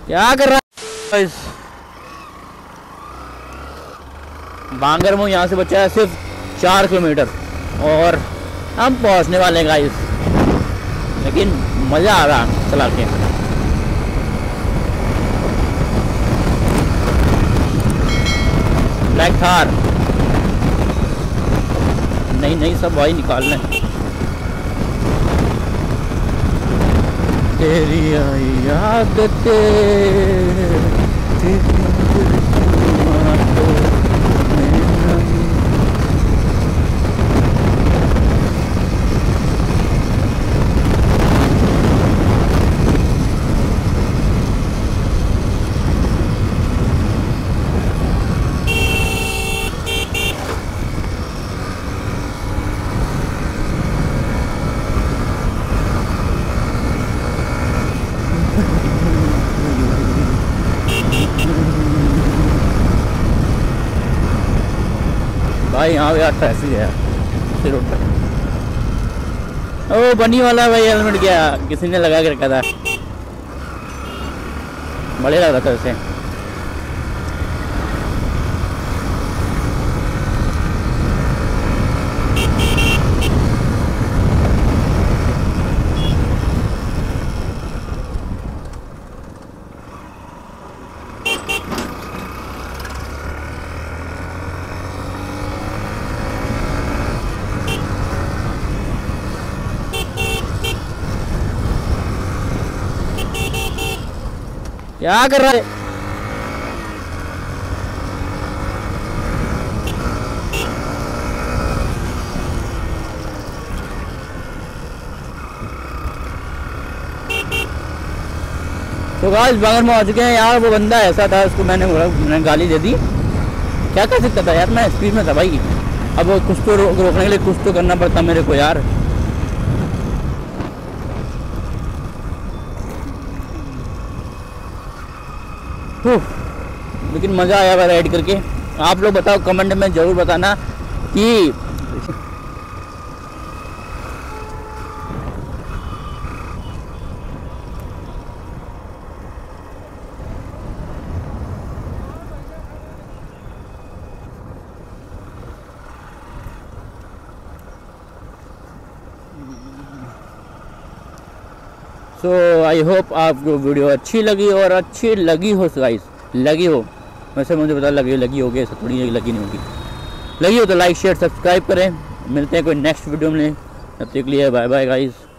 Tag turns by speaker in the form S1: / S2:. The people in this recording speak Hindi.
S1: क्या कर रहा है? बांगरमऊ यहाँ से बचा है सिर्फ 4 किलोमीटर और हम पहुँचने वाले हैं गाइस, लेकिन मज़ा आ रहा चला के। ब्लैक थार नहीं सब भाई निकाल लें। तेरी याद भाई यहाँ पे यार ट्रैफिक है इस रोड पर। ओ बनी वाला भाई हेलमेट क्या किसी ने लगा के रखा था, बढ़िया लग रहा था उसे। क्या कर रहा है? तो गाइस बांगरमऊ आ चुके हैं यार। वो बंदा ऐसा था, उसको मैंने गाली दे दी। क्या कर सकता था यार, मैं स्पीड में था भाई। अब कुछ तो रोकने के लिए कुछ तो करना पड़ता मेरे को यार। लेकिन मज़ा आया भाई राइड करके। आप लोग बताओ कमेंट में ज़रूर बताना कि सो आई होप आपको वीडियो अच्छी लगी और अच्छी लगी हो गाइस, लगी हो वैसे मुझे पता लगी होगी, ऐसा थोड़ी लगी नहीं होगी। लगी हो तो लाइक शेयर सब्सक्राइब करें। मिलते हैं कोई नेक्स्ट वीडियो में, तब तक के लिए बाय बाय गाइस।